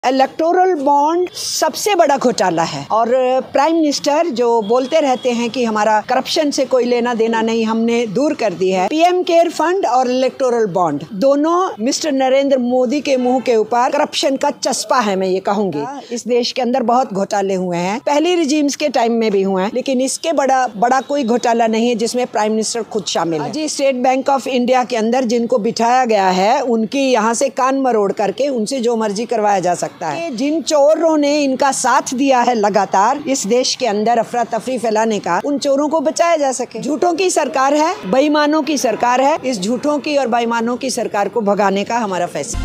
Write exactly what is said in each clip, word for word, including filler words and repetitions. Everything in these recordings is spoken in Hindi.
इलेक्टोरल बॉन्ड सबसे बड़ा घोटाला है और प्राइम मिनिस्टर जो बोलते रहते हैं कि हमारा करप्शन से कोई लेना देना नहीं, हमने दूर कर दी है। पीएम केयर फंड और इलेक्टोरल बॉन्ड दोनों मिस्टर नरेंद्र मोदी के मुंह के ऊपर करप्शन का चस्पा है। मैं ये कहूंगी इस देश के अंदर बहुत घोटाले हुए हैं, पहली रिजीम्स के टाइम में भी हुए हैं, लेकिन इसके बड़ा बड़ा कोई घोटाला नहीं है जिसमें प्राइम मिनिस्टर खुद शामिल है। जी, स्टेट बैंक ऑफ इंडिया के अंदर जिनको बिठाया गया है उनकी यहाँ से कान मरोड़ करके उनसे जो मर्जी करवाया जा सकता है। जिन चोरों ने इनका साथ दिया है लगातार इस देश के अंदर अफरा तफरी फैलाने का, उन चोरों को बचाया जा सके। झूठों की सरकार है, बेईमानों की सरकार है, इस झूठों की और बेईमानों की सरकार को भगाने का हमारा फैसला।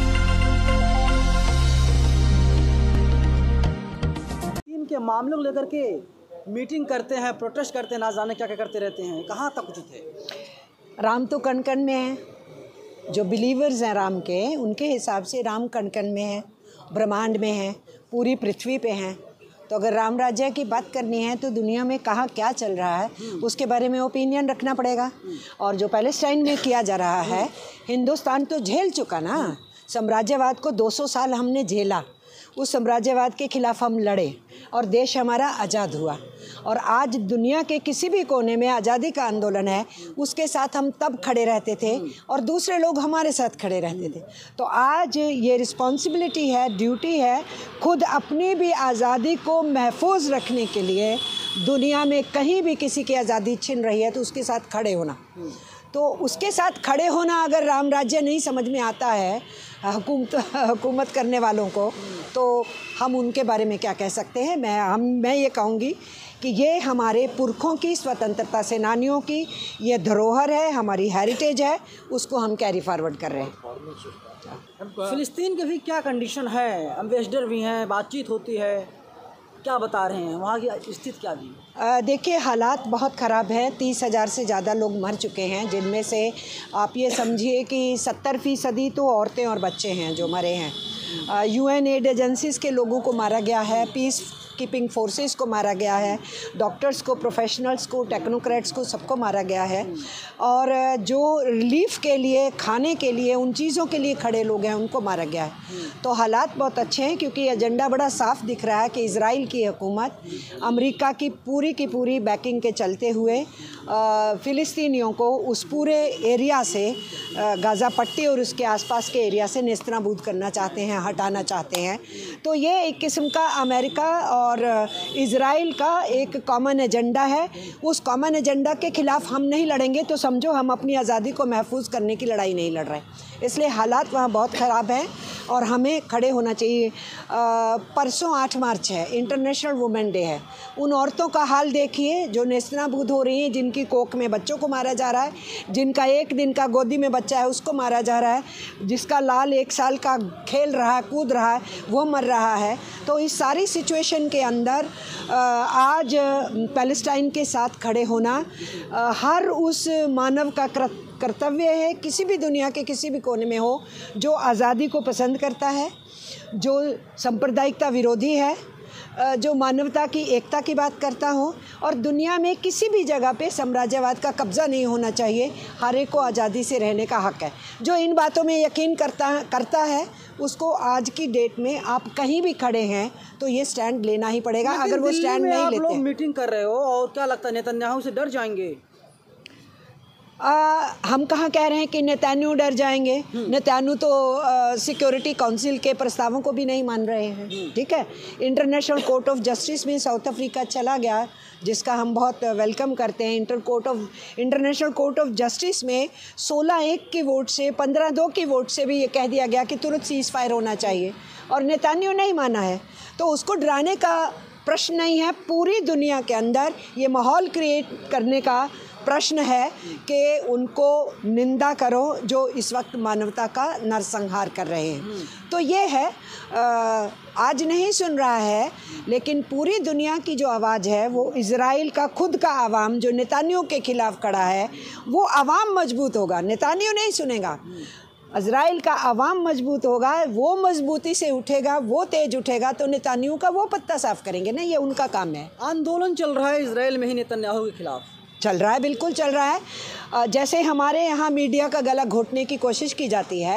इनके मामलों को लेकर के मीटिंग करते हैं, प्रोटेस्ट करते हैं, ना जाने क्या क्या करते रहते हैं, कहाँ तक उचित है? राम तो कण कण में है, जो बिलीवर्स हैं राम के, उनके हिसाब से राम कण कण में है, ब्रह्मांड में है, पूरी पृथ्वी पे हैं। तो अगर राम राज्य की बात करनी है तो दुनिया में कहाँ क्या चल रहा है उसके बारे में ओपिनियन रखना पड़ेगा। और जो पैलेस्टाइन में किया जा रहा है, हिंदुस्तान तो झेल चुका ना, साम्राज्यवाद को दो सौ साल हमने झेला, उस साम्राज्यवाद के खिलाफ हम लड़े और देश हमारा आज़ाद हुआ। और आज दुनिया के किसी भी कोने में आज़ादी का आंदोलन है, उसके साथ हम तब खड़े रहते थे और दूसरे लोग हमारे साथ खड़े रहते थे। तो आज ये रिस्पॉन्सिबिलिटी है, ड्यूटी है, खुद अपनी भी आज़ादी को महफूज रखने के लिए दुनिया में कहीं भी किसी की आज़ादी छिन रही है तो उसके साथ खड़े होना। तो उसके साथ खड़े होना अगर राम राज्य नहीं समझ में आता है हुकूमत हुकूमत करने वालों को, तो हम उनके बारे में क्या कह सकते हैं। मैं हम मैं ये कहूँगी कि ये हमारे पुरखों की, स्वतंत्रता सेनानियों की ये धरोहर है, हमारी हेरिटेज है, उसको हम कैरी फॉरवर्ड कर रहे हैं। फिलिस्तीन की भी क्या कंडीशन है? एम्बेसडर भी हैं, बातचीत होती है, क्या बता रहे हैं वहाँ की स्थिति क्या भी? देखिए, हालात बहुत ख़राब हैं। तीस हज़ार से ज़्यादा लोग मर चुके हैं, जिनमें से आप ये समझिए कि सत्तर फीसदी तो औरतें और बच्चे हैं जो मरे हैं। यूएन एड एजेंसीज़ के लोगों को मारा गया है, पीस कीपिंग फोर्सेस को मारा गया है, डॉक्टर्स को, प्रोफेशनल्स को, टेक्नोक्रेट्स को, सबको मारा गया है। और जो रिलीफ के लिए, खाने के लिए, उन चीज़ों के लिए खड़े लोग हैं उनको मारा गया है। तो हालात बहुत अच्छे हैं क्योंकि एजेंडा बड़ा साफ दिख रहा है कि इज़राइल की हुकूमत अमेरिका की पूरी की पूरी बैकिंग के चलते हुए फ़िलिस्तीनियों को उस पूरे एरिया से, गाज़ा पट्टी और उसके आसपास के एरिया से नेस्तनाबूद करना चाहते हैं, हटाना चाहते हैं। तो ये एक किस्म का अमेरिका और इज़राइल का एक कॉमन एजेंडा है। उस कॉमन एजेंडा के ख़िलाफ़ हम नहीं लड़ेंगे तो समझो हम अपनी आज़ादी को महफूज करने की लड़ाई नहीं लड़ रहे। इसलिए हालात वहाँ बहुत ख़राब हैं और हमें खड़े होना चाहिए। परसों आठ मार्च है, इंटरनेशनल वुमेन डे है। उन औरतों का हाल देखिए जो नेस्तनाबूद हो रही हैं, जिनकी कोख में बच्चों को मारा जा रहा है, जिनका एक दिन का गोदी में बच्चा है उसको मारा जा रहा है, जिसका लाल एक साल का खेल रहा है, कूद रहा है, वो मर रहा है। तो इस सारी सिचुएशन के अंदर आज पैलेस्टाइन के साथ खड़े होना हर उस मानव का कर्तव्य है, किसी भी दुनिया के किसी भी कोने में हो, जो आज़ादी को पसंद करता है, जो सांप्रदायिकता विरोधी है, जो मानवता की एकता की बात करता हो। और दुनिया में किसी भी जगह पे साम्राज्यवाद का कब्ज़ा नहीं होना चाहिए, हर एक को आज़ादी से रहने का हक़ है। जो इन बातों में यकीन करता करता है उसको आज की डेट में आप कहीं भी खड़े हैं तो ये स्टैंड लेना ही पड़ेगा। अगर वो स्टैंड नहीं लेते, आप लोग मीटिंग कर रहे हो और क्या लगता है नेतन्याहू से डर जाएंगे? आ, हम कहाँ कह रहे हैं कि नेतन्याहू डर जाएंगे। नेतन्याहू तो सिक्योरिटी काउंसिल के प्रस्तावों को भी नहीं मान रहे हैं, ठीक है। इंटरनेशनल कोर्ट ऑफ जस्टिस में साउथ अफ्रीका चला गया, जिसका हम बहुत वेलकम करते हैं। Inter court of International Court of Justice में सोलह एक की वोट से, पंद्रह दो की वोट से भी ये कह दिया गया कि तुरंत सीज़ फायर होना चाहिए, और नेतन्याहू नहीं माना है। तो उसको डराने का प्रश्न नहीं है। पूरी दुनिया के अंदर ये माहौल क्रिएट करने का प्रश्न है कि उनको निंदा करो जो इस वक्त मानवता का नरसंहार कर रहे हैं। तो ये है, आ, आज नहीं सुन रहा है, लेकिन पूरी दुनिया की जो आवाज़ है वो इज़राइल का खुद का आवाम जो नेतन्याहू के ख़िलाफ़ खड़ा है, वो आवाम मजबूत होगा, नेतन्याहू नहीं सुनेगा। इज़राइल का आवाम मजबूत होगा, वो मजबूती से उठेगा, वो तेज उठेगा तो नेतन्याहू का वो पत्ता साफ करेंगे ना, ये उनका काम है। आंदोलन चल रहा है इज़राइल में ही नेतन्याहू के खिलाफ? चल रहा है, बिल्कुल चल रहा है। जैसे हमारे यहाँ मीडिया का गला घोटने की कोशिश की जाती है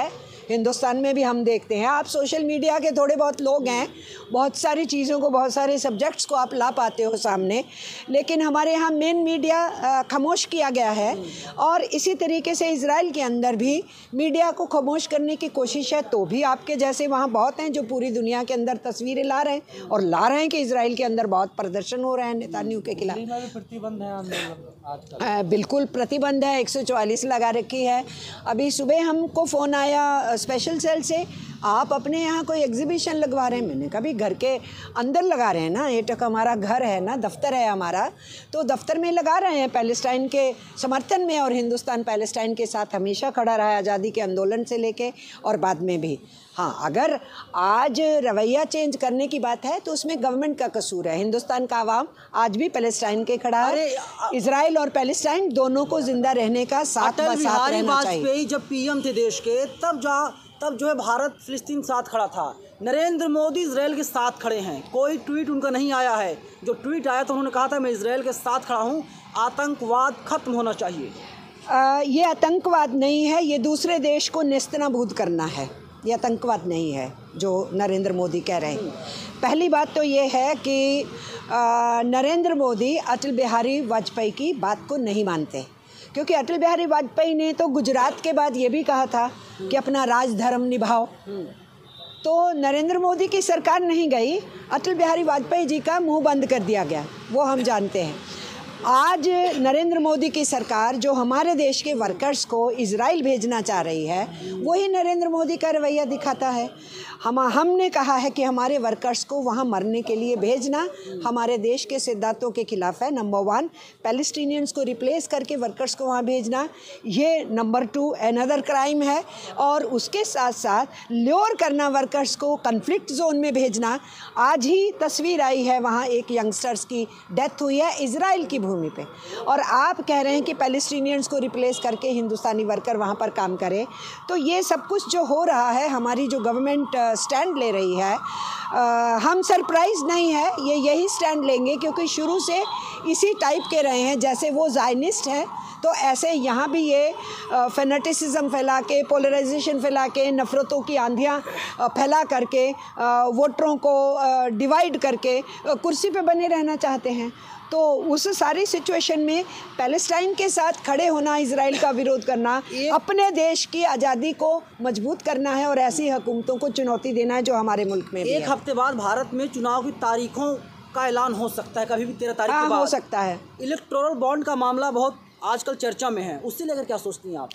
हिंदुस्तान में भी हम देखते हैं। आप सोशल मीडिया के थोड़े बहुत लोग हैं, बहुत सारी चीज़ों को, बहुत सारे सब्जेक्ट्स को आप ला पाते हो सामने, लेकिन हमारे यहाँ मेन मीडिया खामोश किया गया है। और इसी तरीके से इजराइल के अंदर भी मीडिया को खामोश करने की कोशिश है। तो भी आपके जैसे वहाँ बहुत हैं जो पूरी दुनिया के अंदर तस्वीरें ला रहे हैं और ला रहे हैं कि इजराइल के अंदर बहुत प्रदर्शन हो रहे हैं नेतान्याहू के खिलाफ। प्रतिबंध है आजकल? बिल्कुल प्रतिबंध है, एक सौ चौवालीस लगा रखी है। अभी सुबह हमको फ़ोन आया स्पेशल सेल से, आप अपने यहाँ कोई एग्जीबिशन लगवा रहे हैं। मैंने कहा भी घर के अंदर लगा रहे हैं ना, ये तक हमारा घर है ना, दफ्तर है हमारा, तो दफ्तर में लगा रहे हैं पैलेस्टाइन के समर्थन में। और हिंदुस्तान पैलेस्टाइन के साथ हमेशा खड़ा रहा है, आज़ादी के आंदोलन से लेके और बाद में भी। हाँ, अगर आज रवैया चेंज करने की बात है तो उसमें गवर्नमेंट का कसूर है। हिंदुस्तान का आवाम आज भी पैलेस्टाइन के खड़ा है। इजराइल और पैलेस्टाइन दोनों को जिंदा रहने का साथ अटल बिहारी वाजपेयी वाजपेयी जब पीएम थे देश के, तब जा तब जो है भारत फिलिस्तीन साथ खड़ा था। नरेंद्र मोदी इजराइल के साथ खड़े हैं। कोई ट्वीट उनका नहीं आया है। जो ट्वीट आया तो उन्होंने कहा था मैं इजराइल के साथ खड़ा हूँ, आतंकवाद खत्म होना चाहिए। आ, ये आतंकवाद नहीं है, ये दूसरे देश को नेस्तनाबूद करना है। ये आतंकवाद नहीं है जो नरेंद्र मोदी कह रहे हैं। पहली बात तो ये है कि आ, नरेंद्र मोदी अटल बिहारी वाजपेयी की बात को नहीं मानते, क्योंकि अटल बिहारी वाजपेयी ने तो गुजरात के बाद ये भी कहा था कि अपना राजधर्म निभाओ। तो नरेंद्र मोदी की सरकार नहीं गई, अटल बिहारी वाजपेयी जी का मुंह बंद कर दिया गया, वो हम जानते हैं। आज नरेंद्र मोदी की सरकार जो हमारे देश के वर्कर्स को इजराइल भेजना चाह रही है, वही नरेंद्र मोदी का रवैया दिखाता है। हम हमने कहा है कि हमारे वर्कर्स को वहाँ मरने के लिए भेजना हमारे देश के सिद्धांतों के खिलाफ है। नंबर वन, पैलेस्टीनियंस को रिप्लेस करके वर्कर्स को वहाँ भेजना, ये नंबर टू अनदर क्राइम है। और उसके साथ साथ ल्योर करना वर्कर्स को, कन्फ्लिक्ट जोन में भेजना। आज ही तस्वीर आई है, वहाँ एक यंगस्टर्स की डेथ हुई है इजराइल की भूमि पे, और आप कह रहे हैं कि पैलेस्टीनियंस को रिप्लेस करके हिंदुस्तानी वर्कर वहाँ पर काम करें। तो ये सब कुछ जो हो रहा है, हमारी जो गवर्नमेंट स्टैंड ले रही है, आ, हम सरप्राइज नहीं है, ये यही स्टैंड लेंगे क्योंकि शुरू से इसी टाइप के रहे हैं। जैसे वो ज़ायनिस्ट हैं तो ऐसे यहाँ भी ये फेनेटिसिज्म फैला के, पोलराइजेशन फैला के, नफ़रतों की आंधियाँ फैला करके, वोटरों को डिवाइड करके कुर्सी पे बने रहना चाहते हैं। तो उस सारी सिचुएशन में पैलेस्टाइन के साथ खड़े होना, इजराइल का विरोध करना, अपने देश की आज़ादी को मजबूत करना है और ऐसी हुकूमतों को चुनौती देना है जो हमारे मुल्क में भी है। एक हफ्ते बाद भारत में चुनाव की तारीखों का ऐलान हो सकता है, कभी भी तेरह तारीख हाँ, के बाद हो सकता है। इलेक्टोरल बॉन्ड का मामला बहुत आजकल चर्चा में है, उससे लेकर क्या सोचती हैं आप?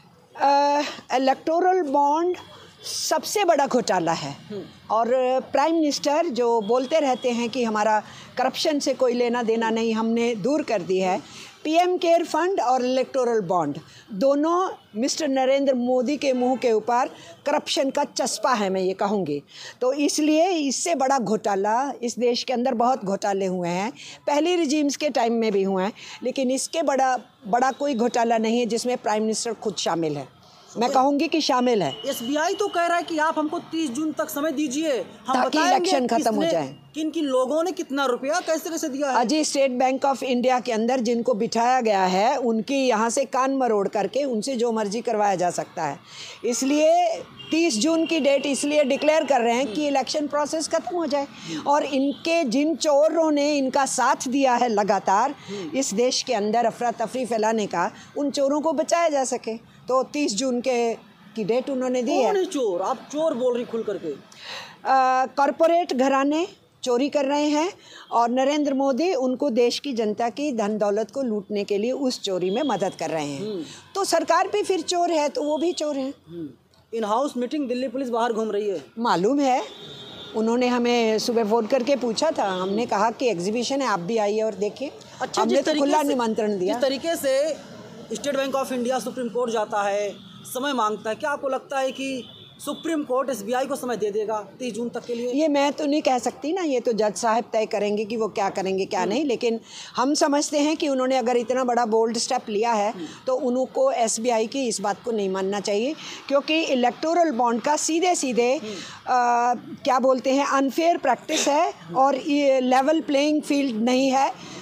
इलेक्टोरल बॉन्ड सबसे बड़ा घोटाला है। और प्राइम मिनिस्टर जो बोलते रहते हैं कि हमारा करप्शन से कोई लेना देना नहीं, हमने दूर कर दी है। पीएम केयर फंड और इलेक्टोरल बॉन्ड दोनों मिस्टर नरेंद्र मोदी के मुंह के ऊपर करप्शन का चस्पा है, मैं ये कहूँगी। तो इसलिए इससे बड़ा घोटाला इस देश के अंदर बहुत घोटाले हुए हैं, पहली रिजीम्स के टाइम में भी हुए हैं, लेकिन इसके बड़ा बड़ा कोई घोटाला नहीं है जिसमें प्राइम मिनिस्टर खुद शामिल है। मैं कहूँगी कि शामिल है। एसबीआई तो कह रहा है कि आप हमको तीस जून तक समय दीजिए, हम ताकि इलेक्शन खत्म हो जाए। किन किन लोगों ने कितना रुपया कैसे कैसे दिया है? अजी, स्टेट बैंक ऑफ इंडिया के अंदर जिनको बिठाया गया है उनकी यहाँ से कान मरोड़ करके उनसे जो मर्जी करवाया जा सकता है। इसलिए तीस जून की डेट इसलिए डिक्लेयर कर रहे हैं कि इलेक्शन प्रोसेस खत्म हो जाए और इनके जिन चोरों ने इनका साथ दिया है लगातार इस देश के अंदर अफरा तफरी फैलाने का, उन चोरों को बचाया जा सके। तो तीस जून के की डेट उन्होंने दी है। कौन है चोर? आप चोर बोल रही खुल करके। कॉरपोरेट घराने चोरी कर रहे हैं और नरेंद्र मोदी उनको देश की जनता की धन दौलत को लूटने के लिए उस चोरी में मदद कर रहे हैं। तो सरकार भी फिर चोर है तो वो भी चोर हैं। In house meeting Delhi police बाहर घूम रही है, मालूम है। उन्होंने हमें सुबह फोन करके पूछा था, हमने कहा कि एग्जीबिशन है, आप भी आइए और देखिए। अच्छा, हमने तो खुला निमंत्रण दिया। जिस तरीके से State Bank of India Supreme Court जाता है, समय मांगता है, क्या आपको लगता है कि सुप्रीम कोर्ट एसबीआई को समय दे देगा तीस जून तक के लिए? ये मैं तो नहीं कह सकती ना, ये तो जज साहब तय करेंगे कि वो क्या करेंगे क्या नहीं। लेकिन हम समझते हैं कि उन्होंने अगर इतना बड़ा बोल्ड स्टेप लिया है तो उनको एसबीआई की इस बात को नहीं मानना चाहिए, क्योंकि इलेक्टोरल बॉन्ड का सीधे सीधे आ, क्या बोलते हैं अनफेयर प्रैक्टिस है और ये लेवल प्लेइंग फील्ड नहीं है।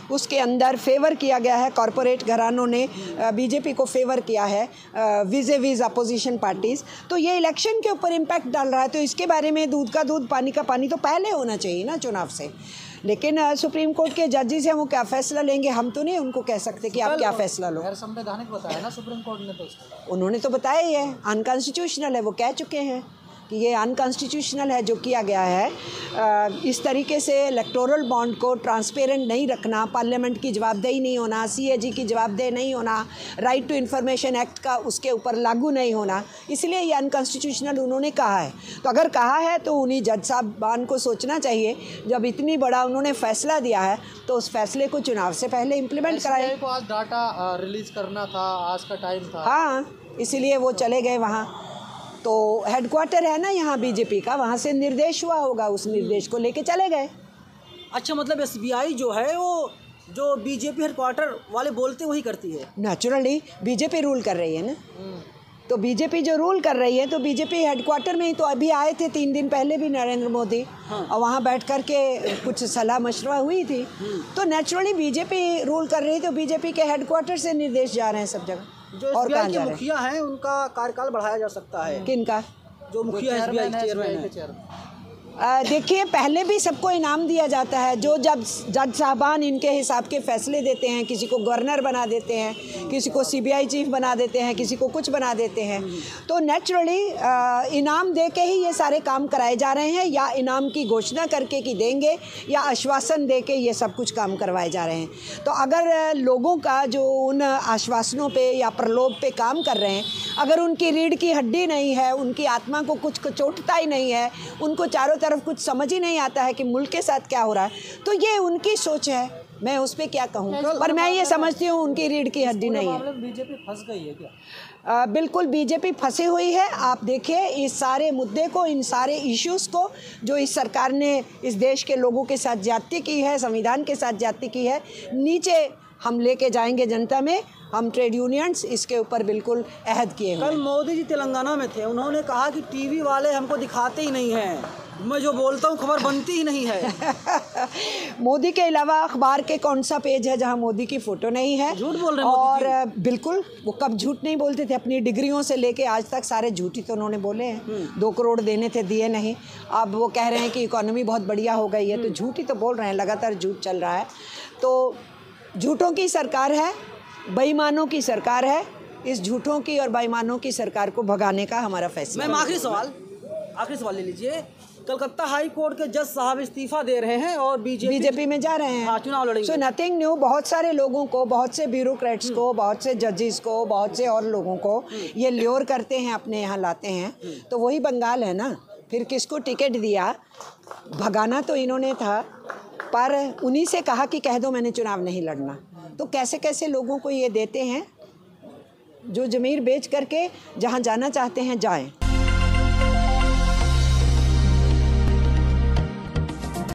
उसके अंदर फेवर किया गया है, कॉरपोरेट घरानों ने बीजेपी को फेवर किया है विज़े विज़ अपोजिशन पार्टीज़। तो ये इलेक्शन के ऊपर इम्पैक्ट डाल रहा है। तो इसके बारे में दूध का दूध पानी का पानी तो पहले होना चाहिए ना चुनाव से। लेकिन सुप्रीम कोर्ट के जजेस हैं, वो क्या फ़ैसला लेंगे, हम तो नहीं उनको कह सकते कि आप क्या फ़ैसला लो। गैर संवैधानिक बताया ना सुप्रीम कोर्ट ने, तो उन्होंने तो बताया ही है अनकॉन्स्टिट्यूशनल है, वो कह चुके हैं कि ये अनकॉन्स्टिट्यूशनल है जो किया गया है। आ, इस तरीके से इलेक्टोरल बॉन्ड को ट्रांसपेरेंट नहीं रखना, पार्लियामेंट की जवाबदेही नहीं होना, सीएजी की जवाबदेही नहीं होना, राइट टू इन्फॉर्मेशन एक्ट का उसके ऊपर लागू नहीं होना, इसलिए ये अनकॉन्स्टिट्यूशनल उन्होंने कहा है। तो अगर कहा है तो उन्हीं जज साहबान को सोचना चाहिए, जब इतनी बड़ा उन्होंने फैसला दिया है तो उस फैसले को चुनाव से पहले इम्प्लीमेंट कराए। को आज डाटा रिलीज़ करना था, आज का टाइम था। हाँ, इसीलिए वो चले गए वहाँ। तो हेडक्वार्टर है ना यहाँ बीजेपी का, वहाँ से निर्देश हुआ होगा, उस निर्देश को लेके चले गए। अच्छा, मतलब एसबीआई जो है वो जो बीजेपी हेडक्वार्टर वाले बोलते वही करती है। नेचुरली बीजेपी रूल कर रही है ना, तो बीजेपी जो रूल कर रही है तो बीजेपी हेडक्वार्टर में ही तो अभी आए थे तीन दिन पहले भी नरेंद्र मोदी। हाँ। और वहाँ बैठ कर के कुछ सलाह मशवरा हुई थी। तो नेचुरली बीजेपी रूल कर रही है, तो बीजेपी के हेडक्वार्टर से निर्देश जा रहे हैं सब जगह। जो एसबीआई के मुखिया हैं उनका कार्यकाल बढ़ाया जा सकता है। किनका? जो मुखिया एसबीआई के चेयरमैन है। देखिए, पहले भी सबको इनाम दिया जाता है, जो जब जज साहबान इनके हिसाब के फैसले देते हैं, किसी को गवर्नर बना देते हैं, किसी को सीबीआई चीफ बना देते हैं, किसी को कुछ बना देते हैं, तो नेचुरली इनाम दे के ही ये सारे काम कराए जा रहे हैं, या इनाम की घोषणा करके कि देंगे, या आश्वासन दे के ये सब कुछ काम करवाए जा रहे हैं। तो अगर लोगों का जो उन आश्वासनों पे या प्रलोभ पे काम कर रहे हैं, अगर उनकी रीढ़ की हड्डी नहीं है, उनकी आत्मा को कुछ चोटता ही नहीं है, उनको चारों तरफ कुछ समझ ही नहीं आता है कि मुल्क के साथ क्या हो रहा है, तो ये उनकी सोच है, मैं उस पर क्या कहूँ। पर मैं ये समझती हूँ उनकी रीढ़ की हड्डी नहीं है। बीजेपी फंस गई है क्या? आ, बिल्कुल बीजेपी फंसी हुई है। आप देखिए इस सारे मुद्दे को, इन सारे इश्यूज़ को जो इस सरकार ने इस देश के लोगों के साथ ज्यादती की है, संविधान के साथ ज्यादती की है, नीचे हम लेके जाएंगे जनता में। हम ट्रेड यूनियंस इसके ऊपर बिल्कुल अहद किए हैं। कल मोदी जी तेलंगाना में थे, उन्होंने कहा कि टीवी वाले हमको दिखाते ही नहीं हैं, मैं जो बोलता हूँ खबर बनती ही नहीं है। मोदी के अलावा अखबार के कौन सा पेज है जहाँ मोदी की फ़ोटो नहीं है? झूठ बोल रहे हैं और मोदी जी। बिल्कुल, वो कब झूठ नहीं बोलते थे, अपनी डिग्रियों से लेके आज तक सारे झूठ ही तो उन्होंने बोले हैं। दो करोड़ देने थे, दिए नहीं। अब वो कह रहे हैं कि इकोनॉमी बहुत बढ़िया हो गई है, तो झूठ ही तो बोल रहे हैं, लगातार झूठ चल रहा है। तो झूठों की सरकार है, बेईमानों की सरकार है। इस झूठों की और बेईमानों की सरकार को भगाने का हमारा फैसला। मैम, आखिरी सवाल आखिरी सवाल ले लीजिए। कलकत्ता हाई कोर्ट के जज साहब इस्तीफा दे रहे हैं और बीजेपी बीजेपी में जा रहे हैं। हाँ, चुनाव लड़ेंगे। So nothing new. बहुत सारे लोगों को, बहुत से ब्यूरोक्रेट्स को, बहुत से जजेस को, बहुत से और लोगों को ये ल्योर करते हैं, अपने यहाँ लाते हैं। तो वही बंगाल है ना। फिर किसको टिकट दिया? भगाना तो इन्होंने था, पर उन्हीं से कहा कि कह दो मैंने चुनाव नहीं लड़ना। तो कैसे कैसे लोगों को ये देते हैं जो ज़मीर बेच करके जहाँ जाना चाहते हैं जाएं।